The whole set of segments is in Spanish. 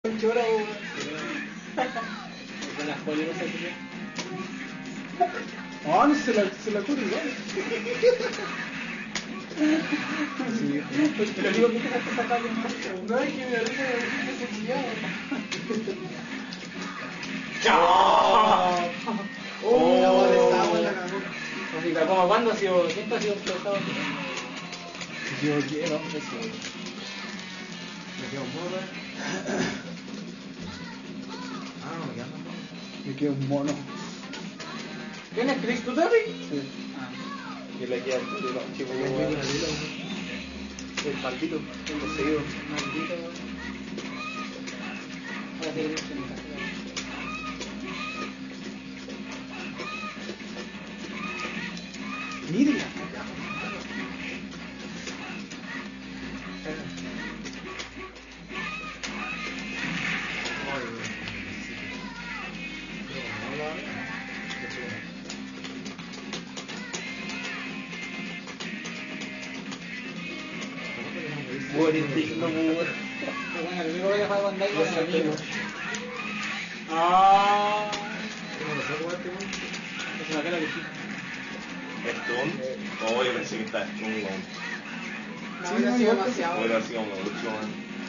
Chora, con las politas aquí. no, no se la ocurre igual. Sí, pero digo que te has sacado un poco. No, es que me risa de ese chillado. ¡Chao! La voz de Estado en la cagó. Así que, ¿cómo cuándo ha sido? ¿Siempre ha sido explotado? Me equivoqué, no, me queda un mono. Ah, no, me queda un mono. Me queda un mono. ¿Quién es Chris Tutari? Sí. Y le queda el chico el maldito, el poseído. Maldito. Ahora sí, Mírenla. Buenísimo, bueno, el único que juega con Daigo es el amigo. ¿Cómo lo saco este? Es una cara que sí. Stun. Oh, yo pensé que estaba Stun, weón. No, hubiera sido demasiado. Hubiera sido mucho, man.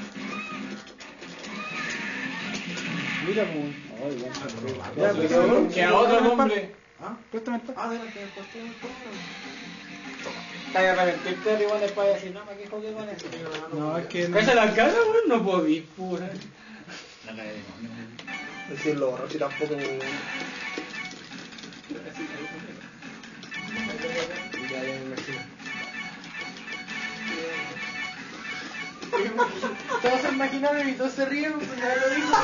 Mira, pues. Ay, Ya, bueno. pero Que a otro hombre. ¿Ah? Préstame el pack. Adelante, posteo. Está de arrepentirte de igual después de decir, no, me quejo que con eso. No, es que. Cállate la cara, weón, no podí, pura. La cara de demonio. Decirlo borroso y tampoco me... Ya me imagino. Todos se imaginaron y todos se ríen, pues ya lo dijo.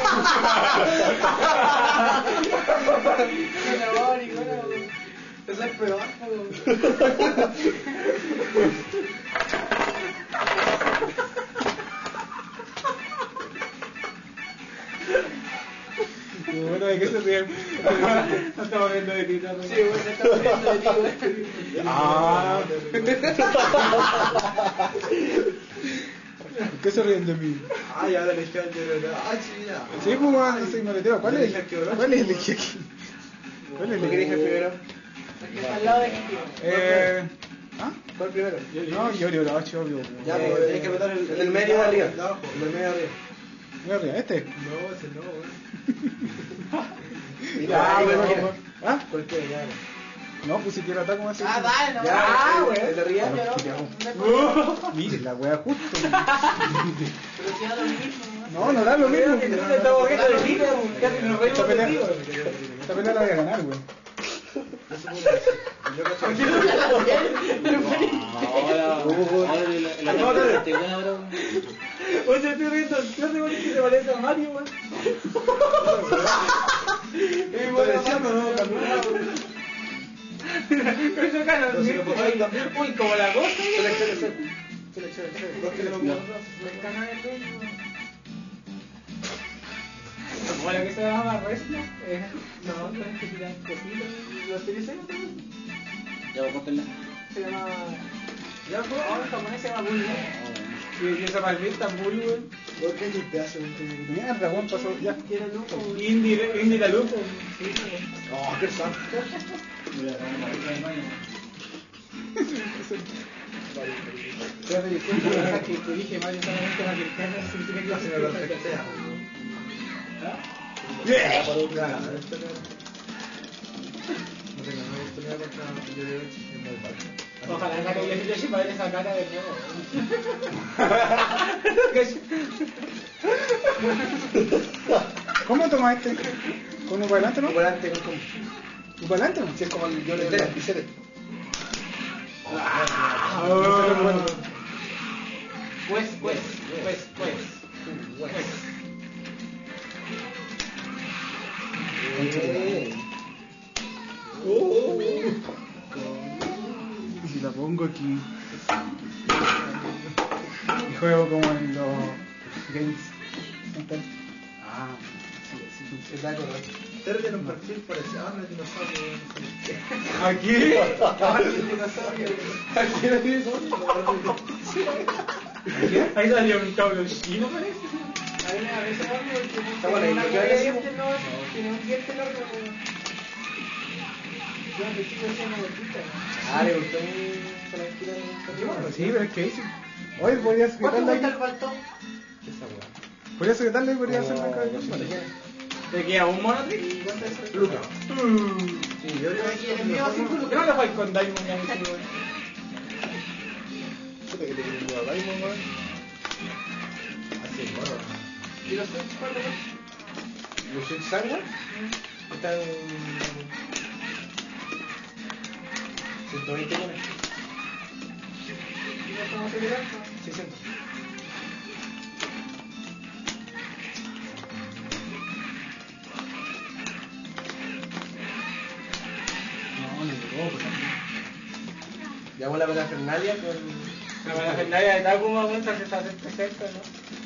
Eso es peor, Bueno, ¿de qué se ríen? no estamos viendo de ti, ¿no? Sí, bueno, estamos viendo de ti, güey. Ah, ¿Por qué se ríen de mí? ay, ahora le echan de verdad. Ah, sí, mira. Sí, pues, bueno, soy maletero. ¿Cuál es el que aquí? ¿Cuál es el que aquí? ¿Cuál es el ¿Qué querés que primero? Al lado de Kiki. ¿Ah? ¿Cuál primero? No, yo obvio. Ya, pues tenés que apretar el del medio de arriba. El del medio de arriba. Voy arriba, ¿este? No, ese no, güey. Ya, cualquiera. ¿Ah? Cualquiera, ya. No, pues si quiero atacar, ¿cómo así? Dale, no. Ya, Güey. el de arriba. Mire, la wea justo. Pero si da lo mismo, No da lo mismo. Estamos viendo de ti, casi nos reímos de ti. Esta pelea la voy a ganar, güey. Oye, estoy riendo, no sé por qué se parece a Mario, weón. Eso cara, uy, como la cosa. Como la que se llama Wrestler. No, tienes que tirar cositas. ¿Lo utilicé? Ya voy a contarla. Se llama. Ya fue. Ahora en japonés se llama Bully. Y esa palmita Bully, weón. ¿Por qué te pedazo de Mierda, Juan pasó ya. Era loco. Indie la loco. Oh, qué santo. Ya me disculpo, que te dije Mario solamente para que el cara se tiene que hacer la perfecta. Ojalá esa que le hice para ver esa cara de nuevo. ¿Cómo tomas este? ¿Con un para adelante, no? Por adelante, con como. ¿Un para adelante, no? Si es como el yo le lapicero. Pues. Y si la pongo aquí. Y juego como en los games. Ah, sí. Es algo, ¿no? Pero tiene un perfil parecido a un dinosaurio. ¿Aquí? Aquí no tiene Ahí salió un cabro chino, parece. mí me da ese barrio porque Está bueno, tiene una ¿y qué huella de decimos? dientes, no, tiene un diente enorme, weón. Yo antes chico decía una gordita, Ah, le gustó muy tranquilo en el Bueno, sí, pero es que dice. Oye, podrías ¿cuánto gritarle cuesta ahí. el baltón? Esa weá. Podrías gritarle y podrías hacer la Como cabeza. 200 yenes. ¿Te queda un monotrick? ¿Y cuánto es eso? Lucas. Sí, yo creo Y el mío 5 ¿Por qué no lucas. lo juegas con Diamond ya, ese weón? Puta que te quieren jugar Diamond, weón. así, bueno. ¿Y los Switch cuánto cuesta? ¿Los Switch Saga? Están 120 yenes. ¿Y no estamos celebrando? 600. No, no, pues. Llevamos la parafernalia con... La parafernalia de Takuma, weón, se está haciendo cerca, ¿no?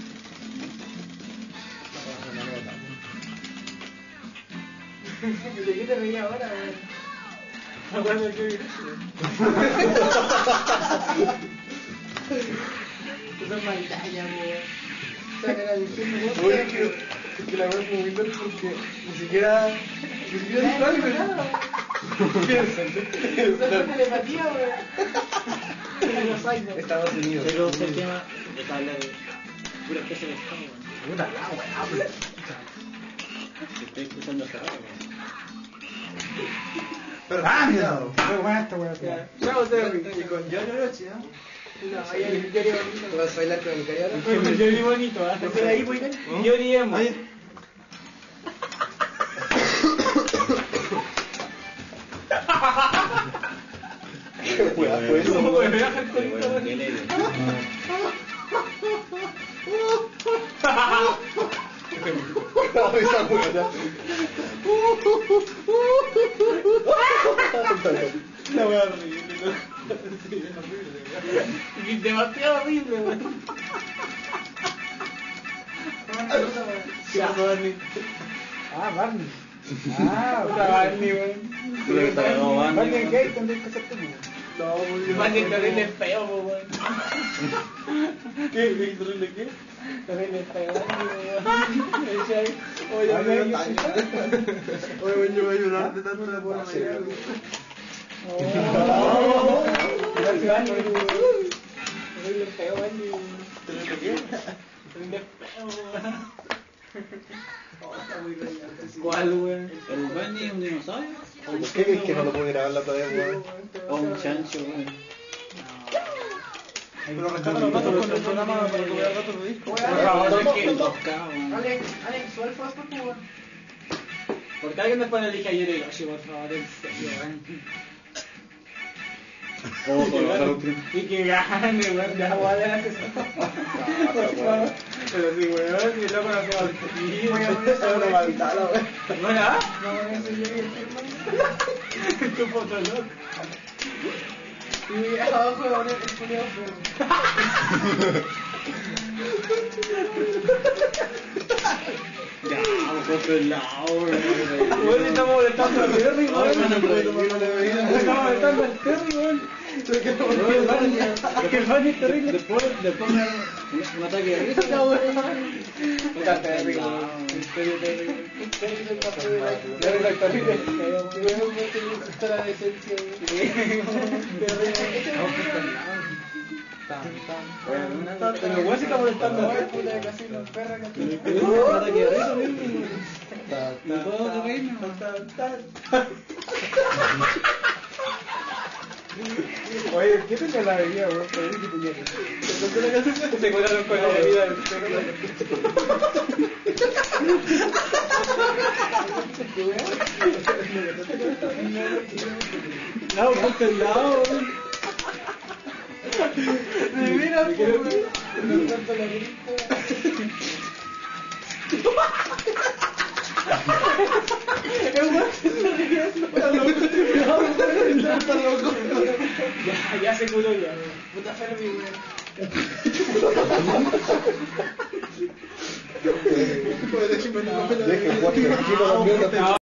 ¿De qué te reías ahora, weón? Me acuerdo que vi. Tú sos maldad ya, weón. Saca la visión de Oye, es que la verdad es muy lindo porque ni siquiera dijo algo, nada. Sos telepatía, weón. Los iPhones. Estados Unidos. Pero ese tema de tabla de pura especie de estado, weón. Puta la weá, pues. Que estoy escuchando cerrado, weón. Pero Ah, cuidado. mira. Qué buena esta weá. Ya. Chao, Terry. Y con Johnny Orochi, ¿no? No, ahí hay un diario bonito. ¿Vas a bailar con el cariado? Con Yori bonito, ¿ah? ¿Estás ahí, pues, Yori emo. ¿Qué weá fue eso? ¿Cómo weón? me baja el colito, weón? No, esa weá. La weá horrible, ¿no? Demasiado horrible, weón. Ya, Barney. Ah, Barney. Ah, Otra Barney, weón. Pero está cagado, Barney. Barney gay, tendrías que hacerte tú. No, muy Barney terrible feo, po, weón. ¿Qué? ¿Qué? ¿Terrible qué? Terrible feo, weón. Me dice ahí, oye, Ay, weón, ay, Oye, bueno, yo voy a llorar de tanto la buena mañana. Oh, gracias, Barney, weón. Terrible feo, Barney. ¿Terrible qué? Terrible feo, weón. ¿Cuál, weón? ¿El Bunny un dinosaurio? ¿Por qué es que no lo puedo grabar la otra vez, weón? ¿O un chancho, weón? Pero rescata los datos con el programa para recuperar datos de disco. Por favor, es que... 2K, weón. Alex, suel fue por favor. ¿Por qué alguien después le dije ayer el Yoshi, por favor, en serio, weón? Oh, con los autos. Y que gane, weón, ya voy a dar eso. Por favor. Pero sí, weón, si loco no se va a discutir. Voy a poner esa Una maldad, la weón. Bueno, ¿ah? No, eso yo vi el firma. Tu foto, loco. Y abajo voy a poner el culiao feo. Ya, vamos por otro lado, weón. Weón, estamos molestando al Terry, Ay, weón. no puedo tomar una bebida. Estamos molestando al Terry, weón. Es que el Bunny es terrible. Después me da un ataque de risa. Puta Terry, weón. En serio, Terry. Terry es el más feo de la vida. Terry es terrible feo, weón. Weón, no te gusta la decencia, Pero weón se está molestando, Ay, weón. puta, casi nos perra, casi nos Es un ataque de risa mismo. No puedo reírme. Oye, ¿qué tenía la bebida, weón? Pero es que tenía que... Se colaron con la bebida del perro. No, ponte al lado, weón. Mira, weón. No tanto la grita. Ya se curó ya. Puta Fermi, weón. Puede decirme no, Deje 4 kilos también.